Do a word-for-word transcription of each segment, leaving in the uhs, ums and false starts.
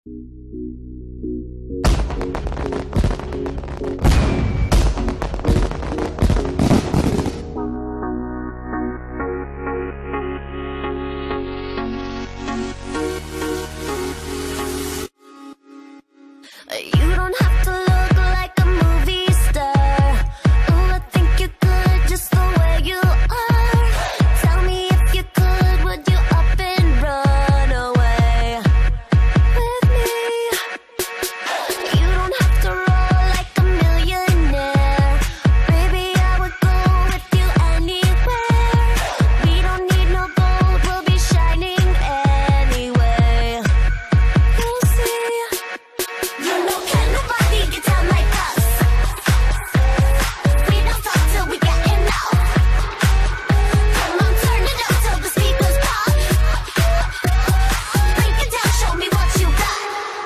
You don't have to look like a movie star. Oh, I think you could just the way you are. Tell me if you could, would you up and run away with me? You don't have to roll like a millionaire. Baby, I would go with you anywhere. We don't need no gold, we'll be shining anyway. You'll see. You know, can nobody get down like us? We don't talk till we get enough. Come on, turn it up till the speakers pop. Break it down, show me what you got.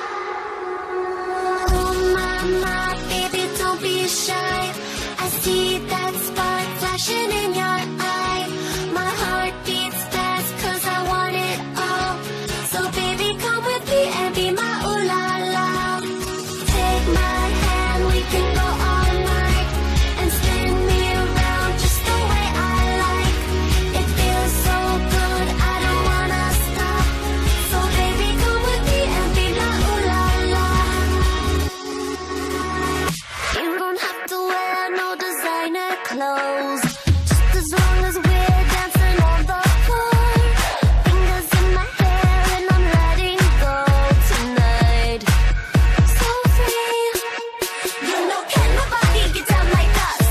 Oh my, my, baby, don't be shy. I see that spark flashing in your eye. My heart beats fast 'cause I want it all. So baby, come with me and be my ooh la la. Take my hand, we can go all night and spin me around just the way I like. It feels so good, I don't wanna stop. So baby, come with me and be my ooh la la. You don't have to wear no designer clothes, just as long as we're dancing on the floor. Fingers in my hair and I'm letting go tonight. So free. You know, can nobody get down like us?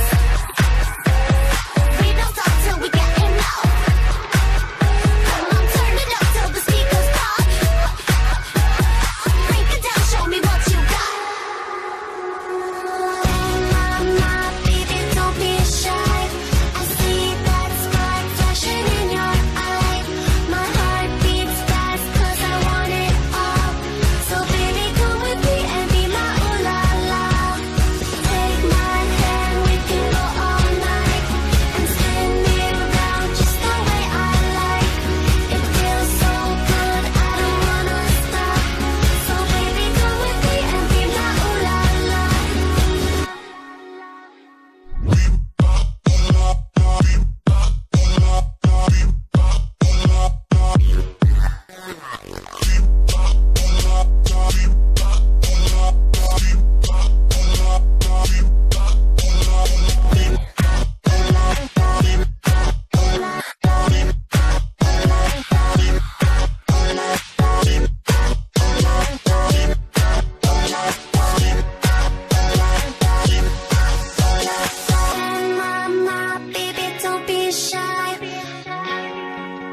We don't stop till we get enough. Come on, turn it up till the speakers pop. Break it down, show me what you got. Oh my, my, baby, don't be shy. I see that spark flashing in your eye. My heart beats fast 'cause I want it all. So baby, come with me and be my ooh la la. Take my hand, we can go all night and spin me around just the way I like. It feels so good, I don't wanna stop. So baby, come with me and be my ooh la la. Mama, baby, don't be shy.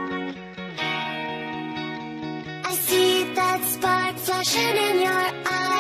I see that spark flashing in your eye.